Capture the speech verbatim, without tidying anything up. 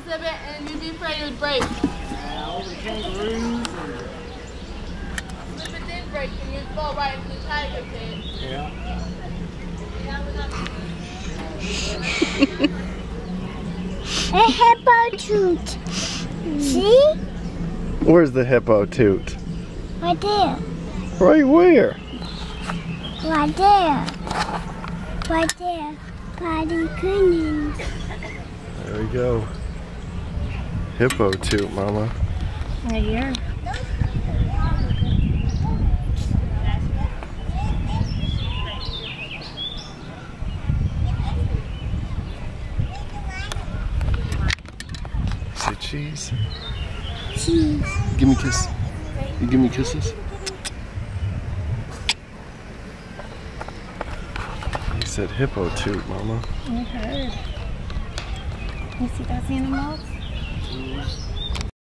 of it and you'd be afraid it would break. Yeah, all the kangaroos and... If it did break, then you'd fall right into the tiger pit. Yeah. A hippo toot. See? Where's the hippo toot? Right there. Right where? Right there. Right there. By the cleaning. There we go. Hippo toot, Mama. Right here. Say cheese. Cheese. Give me a kiss. You give me kisses? You said hippo toot, Mama. I heard. You see those animals?